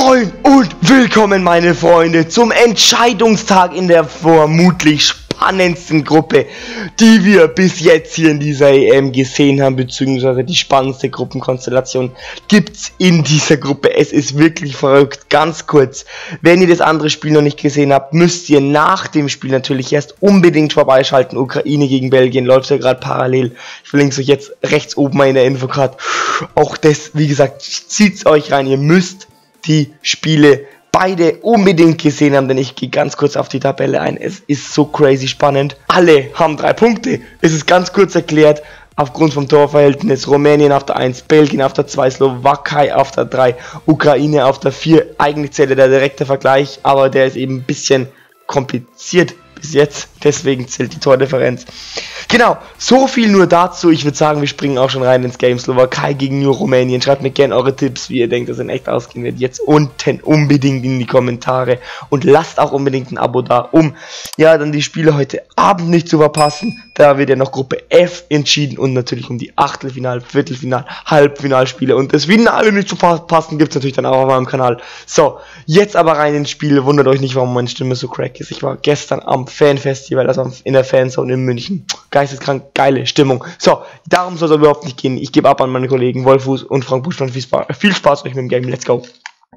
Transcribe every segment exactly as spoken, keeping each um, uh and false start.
Moin und willkommen, meine Freunde, zum Entscheidungstag in der vermutlich spannendsten Gruppe, die wir bis jetzt hier in dieser E M gesehen haben, beziehungsweise die spannendste Gruppenkonstellation gibt's in dieser Gruppe. Es ist wirklich verrückt. Ganz kurz, wenn ihr das andere Spiel noch nicht gesehen habt, müsst ihr nach dem Spiel natürlich erst unbedingt vorbeischalten. Ukraine gegen Belgien läuft ja gerade parallel. Ich verlinke es euch jetzt rechts oben mal in der Infocard. Auch das, wie gesagt, zieht's euch rein. Ihr müsst die Spiele beide unbedingt gesehen haben, denn ich gehe ganz kurz auf die Tabelle ein. Es ist so crazy spannend. Alle haben drei Punkte. Es ist ganz kurz erklärt. Aufgrund vom Torverhältnis: Rumänien auf der eins, Belgien auf der zwei, Slowakei auf der drei, Ukraine auf der vier. Eigentlich zählt der direkte Vergleich, aber der ist eben ein bisschen kompliziert bis jetzt. Deswegen zählt die Tordifferenz. Genau, so viel nur dazu. Ich würde sagen, wir springen auch schon rein ins Game. Slowakei gegen New Rumänien. Schreibt mir gerne eure Tipps, wie ihr denkt, dass es in echt ausgehen wird. Jetzt unten unbedingt in die Kommentare. Und lasst auch unbedingt ein Abo da, um ja dann die Spiele heute Abend nicht zu verpassen. Da wird ja noch Gruppe F entschieden und natürlich um die Achtelfinal, Viertelfinal, Halbfinalspiele. Und das Finale nicht zu verpassen gibt es natürlich dann auch auf meinem Kanal. So, jetzt aber rein ins Spiel. Wundert euch nicht, warum meine Stimme so crack ist. Ich war gestern am Fanfestival, also in der Fanzone in München. Geisteskrank, geile Stimmung. So, darum soll es überhaupt nicht gehen. Ich gebe ab an meine Kollegen Wolfuß und Frank Buschmann. Viel Spaß, viel Spaß euch mit dem Game. Let's go.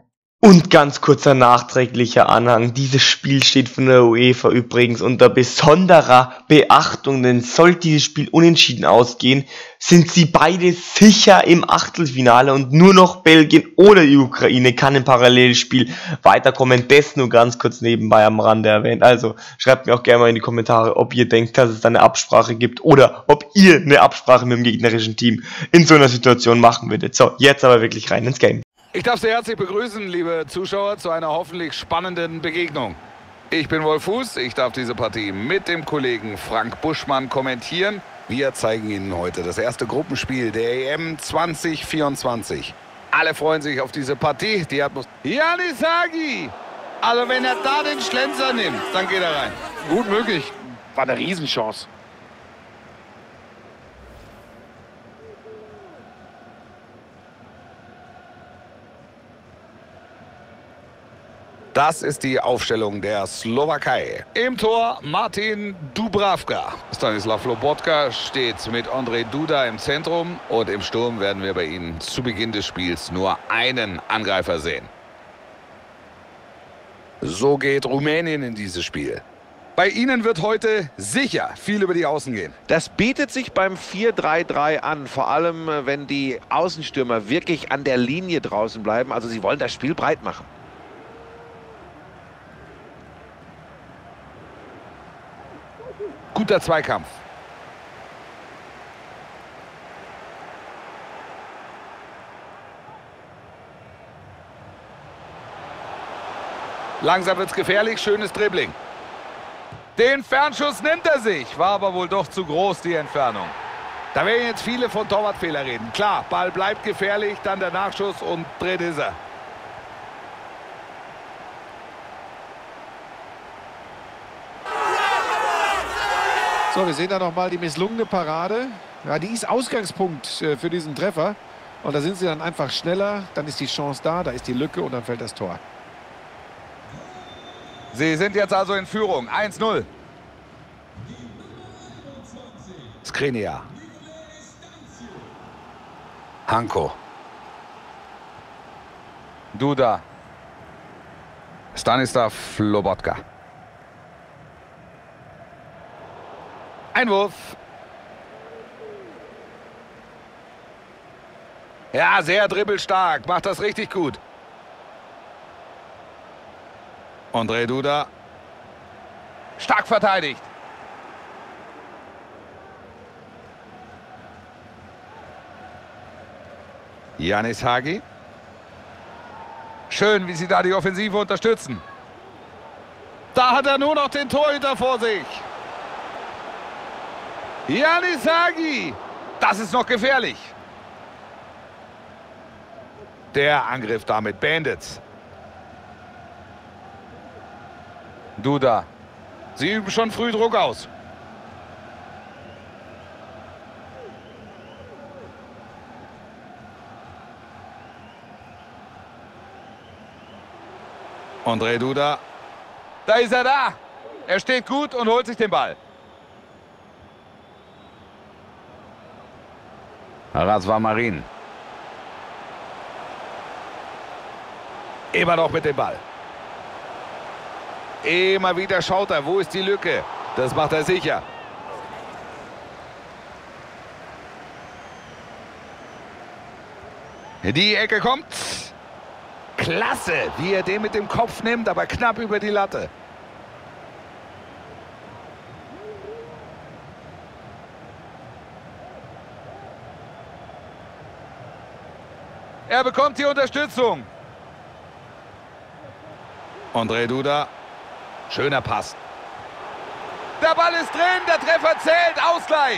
Und ganz kurzer nachträglicher Anhang. Dieses Spiel steht von der UEFA übrigens unter besonderer Beachtung, denn sollte dieses Spiel unentschieden ausgehen, sind sie beide sicher im Achtelfinale und nur noch Belgien oder die Ukraine kann im Parallelspiel weiterkommen. Das nur ganz kurz nebenbei am Rande erwähnt. Also schreibt mir auch gerne mal in die Kommentare, ob ihr denkt, dass es da eine Absprache gibt oder ob ihr eine Absprache mit dem gegnerischen Team in so einer Situation machen würdet. So, jetzt aber wirklich rein ins Game. Ich darf Sie herzlich begrüßen, liebe Zuschauer, zu einer hoffentlich spannenden Begegnung. Ich bin Wolf Fuß, ich darf diese Partie mit dem Kollegen Frank Buschmann kommentieren. Wir zeigen Ihnen heute das erste Gruppenspiel der E M zwanzig vierundzwanzig. Alle freuen sich auf diese Partie. Die Atmosphäre. Janis Hagi! Also wenn er da den Schlenzer nimmt, dann geht er rein. Gut möglich. War eine Riesenchance. Das ist die Aufstellung der Slowakei. Im Tor Martin Dubravka. Stanislav Lobotka steht mit Ondrej Duda im Zentrum. Und im Sturm werden wir bei ihnen zu Beginn des Spiels nur einen Angreifer sehen. So geht Rumänien in dieses Spiel. Bei ihnen wird heute sicher viel über die Außen gehen. Das bietet sich beim vier drei drei an, vor allem wenn die Außenstürmer wirklich an der Linie draußen bleiben. Also sie wollen das Spiel breit machen. Guter Zweikampf. Langsam wird's gefährlich, schönes Dribbling. Den Fernschuss nimmt er sich, war aber wohl doch zu groß, die Entfernung. Da werden jetzt viele von Torwartfehler reden. Klar, Ball bleibt gefährlich, dann der Nachschuss und drin ist er. So, wir sehen da nochmal die misslungene Parade. Ja, die ist Ausgangspunkt äh, für diesen Treffer. Und da sind sie dann einfach schneller. Dann ist die Chance da, da ist die Lücke und dann fällt das Tor. Sie sind jetzt also in Führung. eins null. Skriniar. Hanko. Duda. Stanislav Lobotka. Einwurf. Ja, sehr dribbelstark. Macht das richtig gut. Ondrej Duda. Stark verteidigt. Janis Hagi. Schön, wie sie da die Offensive unterstützen. Da hat er nur noch den Torhüter vor sich. Janis Hagi. Das ist noch gefährlich. Der Angriff damit beendet. Duda. Sie üben schon früh Druck aus. Ondrej Duda. Da ist er da. Er steht gut und holt sich den Ball. Razvan Marin. Immer noch mit dem Ball. Immer wieder schaut er, wo ist die Lücke. Das macht er sicher. Die Ecke kommt. Klasse, wie er den mit dem Kopf nimmt, aber knapp über die Latte. Er bekommt die Unterstützung. Ondrej Duda. Schöner Pass. Der Ball ist drin, der Treffer zählt, Ausgleich.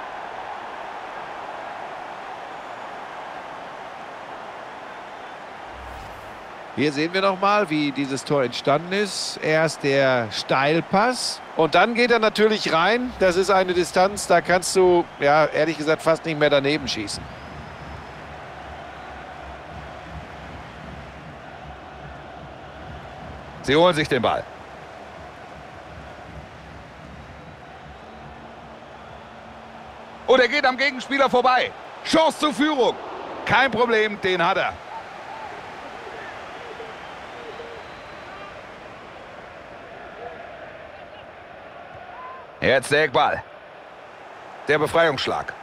Hier sehen wir nochmal, wie dieses Tor entstanden ist. Erst der Steilpass und dann geht er natürlich rein. Das ist eine Distanz, da kannst du, ja, ehrlich gesagt, fast nicht mehr daneben schießen. Sie holen sich den Ball. Und er geht am Gegenspieler vorbei. Chance zur Führung. Kein Problem, den hat er. Jetzt der Eckball. Der Befreiungsschlag.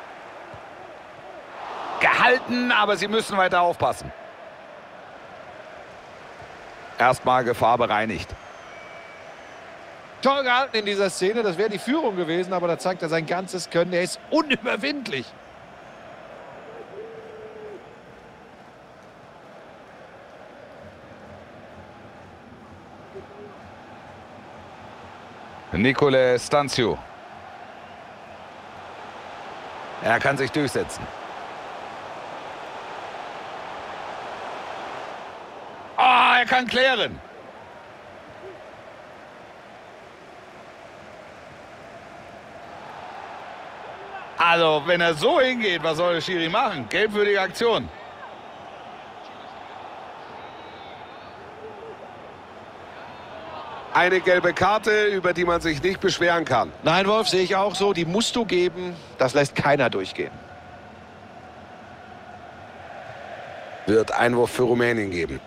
Gehalten, aber sie müssen weiter aufpassen. Erstmal Gefahr bereinigt. Toll gehalten in dieser Szene, das wäre die Führung gewesen, aber da zeigt er sein ganzes Können. Er ist unüberwindlich. Nicolae Stanciu. Er kann sich durchsetzen. Ah, er kann klären. Also, wenn er so hingeht, was soll der Schiri machen? Gelb für die Aktion. Eine gelbe Karte, über die man sich nicht beschweren kann. Nein, Wolf, sehe ich auch so. Die musst du geben. Das lässt keiner durchgehen. Wird Einwurf für Rumänien geben.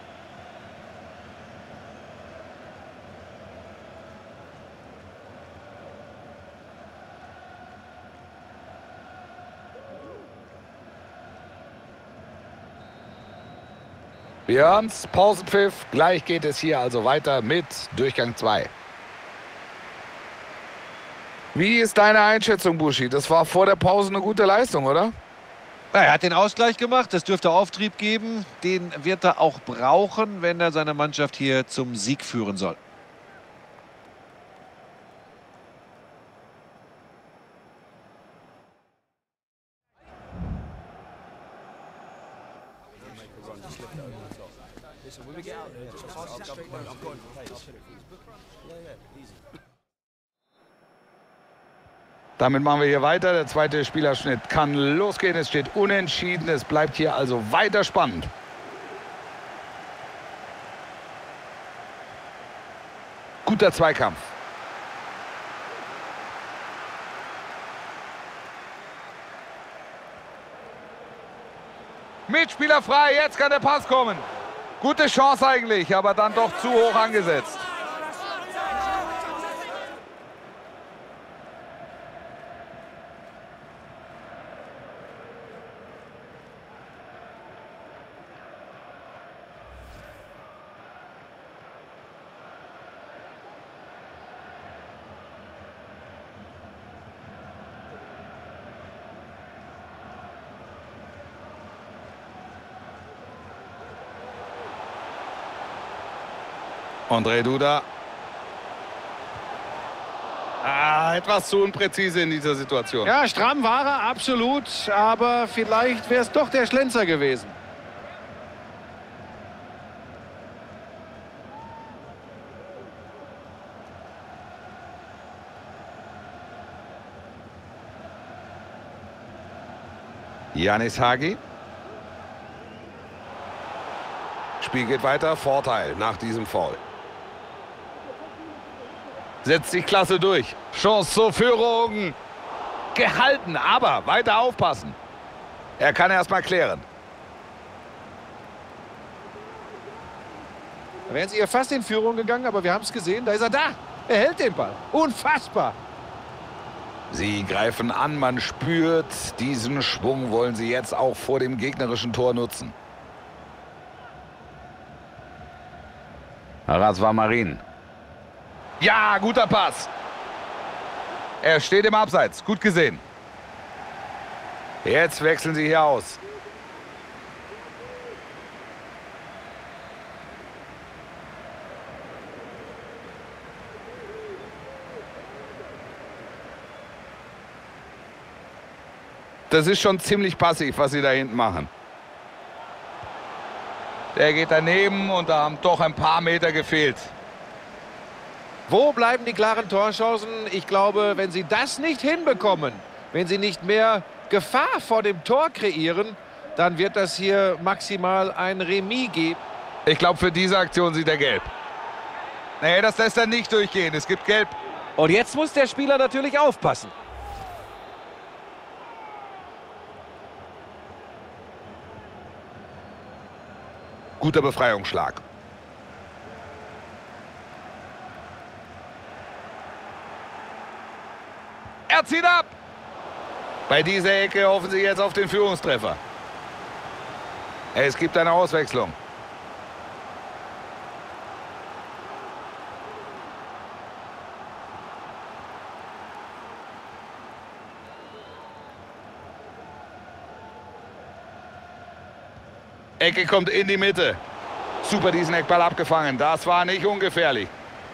Wir hören's, Pausenpfiff. Gleich geht es hier also weiter mit Durchgang zwei. Wie ist deine Einschätzung, Buschi? Das war vor der Pause eine gute Leistung, oder? Ja, er hat den Ausgleich gemacht. Das dürfte Auftrieb geben. Den wird er auch brauchen, wenn er seine Mannschaft hier zum Sieg führen soll. Damit machen wir hier weiter. Der zweite Spielerschnitt kann losgehen. Es steht unentschieden. Es bleibt hier also weiter spannend. Guter Zweikampf. Mitspieler frei. Jetzt kann der Pass kommen. Gute Chance eigentlich, aber dann doch zu hoch angesetzt. Ondrej Duda. Ah, etwas zu unpräzise in dieser Situation. Ja, stramm war er, absolut. Aber vielleicht wäre es doch der Schlenzer gewesen. Yanis Hagi. Spiel geht weiter. Vorteil nach diesem Foul. Setzt sich klasse durch. Chance zur Führung. Gehalten, aber weiter aufpassen. Er kann erst mal klären. Da wären sie ja fast in Führung gegangen, aber wir haben es gesehen. Da ist er da. Er hält den Ball. Unfassbar. Sie greifen an, man spürt, diesen Schwung wollen sie jetzt auch vor dem gegnerischen Tor nutzen. Razvamarin. Ja, guter Pass. Er steht im Abseits. Gut gesehen. Jetzt wechseln sie hier aus. Das ist schon ziemlich passiv, was sie da hinten machen. Der geht daneben und da haben doch ein paar Meter gefehlt. Wo bleiben die klaren Torchancen? Ich glaube, wenn sie das nicht hinbekommen, wenn sie nicht mehr Gefahr vor dem Tor kreieren, dann wird das hier maximal ein Remis geben. Ich glaube, für diese Aktion sieht er gelb. Nee, das lässt er nicht durchgehen. Es gibt gelb. Und jetzt muss der Spieler natürlich aufpassen. Guter Befreiungsschlag. Er zieht ab. Bei dieser Ecke hoffen sie jetzt auf den Führungstreffer. Es gibt eine Auswechslung. Ecke kommt in die Mitte. Super diesen Eckball abgefangen. Das war nicht ungefährlich.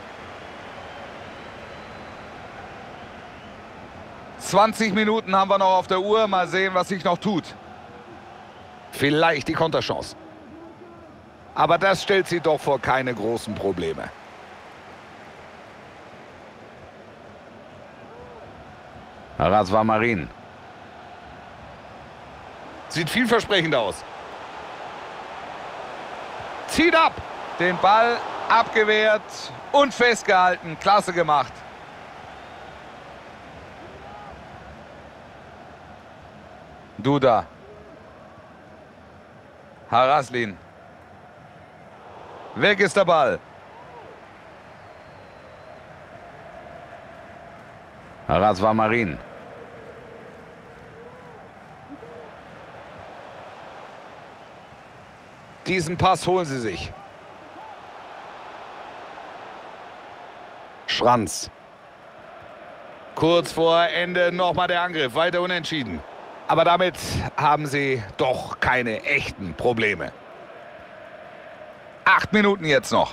zwanzig Minuten haben wir noch auf der Uhr. Mal sehen, was sich noch tut. Vielleicht die Konterchance. Aber das stellt sie doch vor keine großen Probleme. Razvamarin. Sieht vielversprechend aus. Zieht ab. Den Ball abgewehrt und festgehalten. Klasse gemacht. Duda. Haraslin. Weg ist der Ball. Razvamarin. Diesen Pass holen sie sich. Schranz. Kurz vor Ende nochmal der Angriff. Weiter unentschieden. Aber damit haben sie doch keine echten Probleme. Acht Minuten jetzt noch.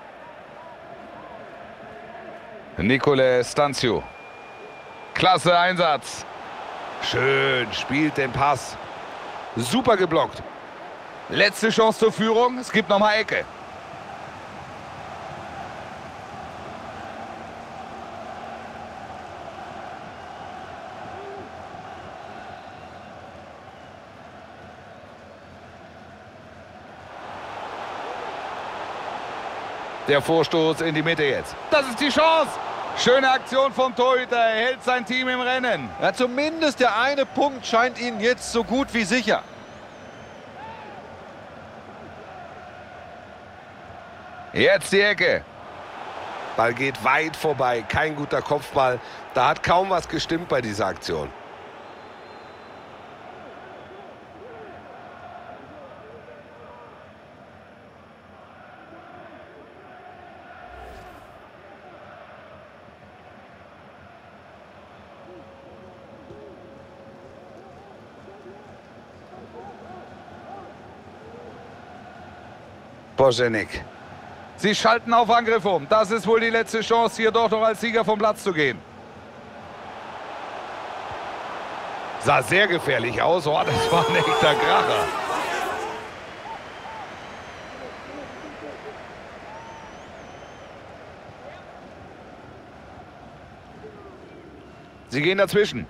Nicole Stanciu. Klasse Einsatz. Schön, spielt den Pass. Super geblockt. Letzte Chance zur Führung. Es gibt nochmal Ecke. Der Vorstoß in die Mitte jetzt. Das ist die Chance. Schöne Aktion vom Torhüter. Er hält sein Team im Rennen. Ja, zumindest der eine Punkt scheint ihnen jetzt so gut wie sicher. Jetzt die Ecke. Ball geht weit vorbei. Kein guter Kopfball. Da hat kaum was gestimmt bei dieser Aktion. Boženik. Sie schalten auf Angriff um. Das ist wohl die letzte Chance, hier doch noch als Sieger vom Platz zu gehen. Sah sehr gefährlich aus. Oh, das war ein echter Kracher. Sie gehen dazwischen.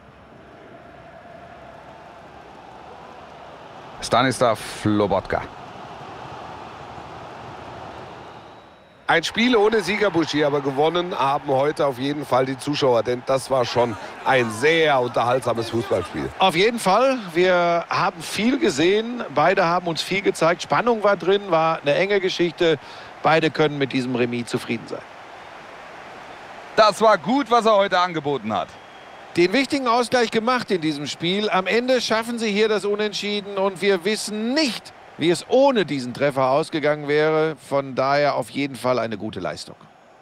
Stanislav Lobotka. Ein Spiel ohne Sieger, Buschi, aber gewonnen haben heute auf jeden Fall die Zuschauer, denn das war schon ein sehr unterhaltsames Fußballspiel. Auf jeden Fall, wir haben viel gesehen, beide haben uns viel gezeigt, Spannung war drin, war eine enge Geschichte, beide können mit diesem Remis zufrieden sein. Das war gut, was er heute angeboten hat. Den wichtigen Ausgleich gemacht in diesem Spiel, am Ende schaffen sie hier das Unentschieden und wir wissen nicht, wie es ohne diesen Treffer ausgegangen wäre. Von daher auf jeden Fall eine gute Leistung.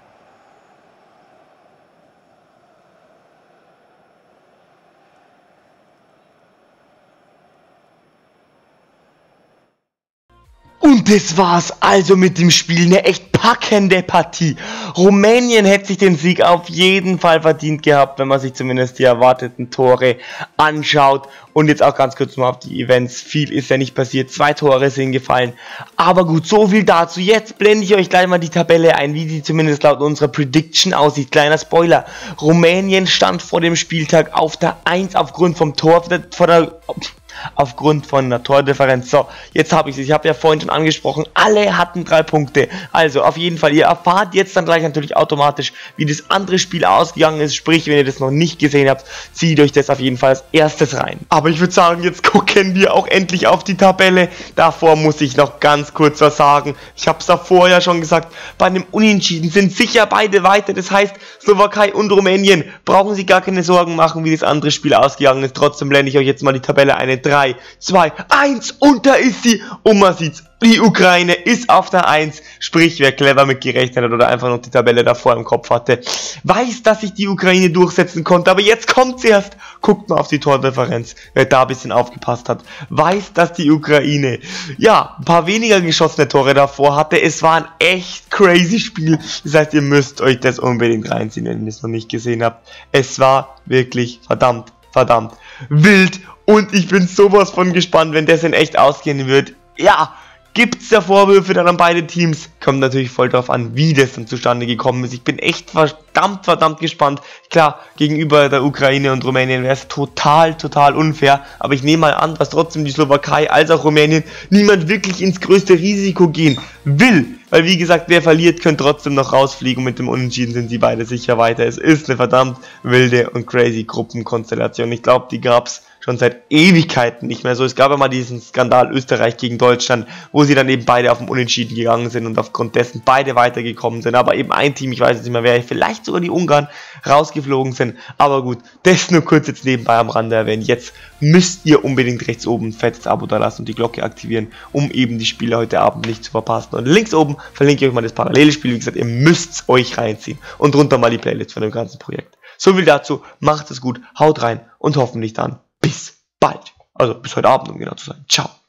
Und das war's also mit dem Spiel, eine echt packende Partie. Rumänien hätte sich den Sieg auf jeden Fall verdient gehabt, wenn man sich zumindest die erwarteten Tore anschaut. Und jetzt auch ganz kurz mal auf die Events, viel ist ja nicht passiert, zwei Tore sind gefallen. Aber gut, so viel dazu. Jetzt blende ich euch gleich mal die Tabelle ein, wie die zumindest laut unserer Prediction aussieht. Kleiner Spoiler, Rumänien stand vor dem Spieltag auf der eins aufgrund vom Tor, vor der... aufgrund von einer Tordifferenz. So, jetzt habe ich es. Ich habe ja vorhin schon angesprochen, alle hatten drei Punkte. Also auf jeden Fall, ihr erfahrt jetzt dann gleich natürlich automatisch, wie das andere Spiel ausgegangen ist. Sprich, wenn ihr das noch nicht gesehen habt, zieht euch das auf jeden Fall als erstes rein. Aber ich würde sagen, jetzt gucken wir auch endlich auf die Tabelle. Davor muss ich noch ganz kurz was sagen. Ich habe es davor ja schon gesagt, bei einem Unentschieden sind sicher beide weiter. Das heißt, Slowakei und Rumänien brauchen sich gar keine Sorgen machen, wie das andere Spiel ausgegangen ist. Trotzdem blende ich euch jetzt mal die Tabelle ein. drei, zwei, eins und da ist sie und man sieht's, die Ukraine ist auf der eins, sprich wer clever mit gerechnet hat oder einfach noch die Tabelle davor im Kopf hatte, weiß, dass sich die Ukraine durchsetzen konnte, aber jetzt kommt's erst, guckt mal auf die Tordifferenz, wer da ein bisschen aufgepasst hat, weiß, dass die Ukraine, ja, ein paar weniger geschossene Tore davor hatte, es war ein echt crazy Spiel, das heißt, ihr müsst euch das unbedingt reinziehen, wenn ihr es noch nicht gesehen habt, es war wirklich verdammt, verdammt wild. Und ich bin sowas von gespannt, wenn das in echt ausgehen wird. Ja, gibt's da Vorwürfe dann an beide Teams? Kommt natürlich voll drauf an, wie das dann zustande gekommen ist. Ich bin echt verdammt, verdammt gespannt. Klar, gegenüber der Ukraine und Rumänien wäre es total, total unfair. Aber ich nehme mal an, dass trotzdem die Slowakei als auch Rumänien niemand wirklich ins größte Risiko gehen will. Weil wie gesagt, wer verliert, könnte trotzdem noch rausfliegen. Mit dem Unentschieden sind sie beide sicher weiter. Es ist eine verdammt wilde und crazy Gruppenkonstellation. Ich glaube, die gab's schon seit Ewigkeiten nicht mehr so. Es gab ja mal diesen Skandal Österreich gegen Deutschland, wo sie dann eben beide auf dem Unentschieden gegangen sind und aufgrund dessen beide weitergekommen sind. Aber eben ein Team, ich weiß jetzt nicht mehr wer, vielleicht sogar die Ungarn, rausgeflogen sind. Aber gut, das nur kurz jetzt nebenbei am Rande erwähnen. Jetzt müsst ihr unbedingt rechts oben ein fettes Abo da lassen und die Glocke aktivieren, um eben die Spiele heute Abend nicht zu verpassen. Und links oben verlinke ich euch mal das Parallelspiel. Wie gesagt, ihr müsst es euch reinziehen. Und drunter mal die Playlist von dem ganzen Projekt. So viel dazu, macht es gut, haut rein und hoffentlich dann bis bald. Also bis heute Abend, um genau zu sein. Ciao.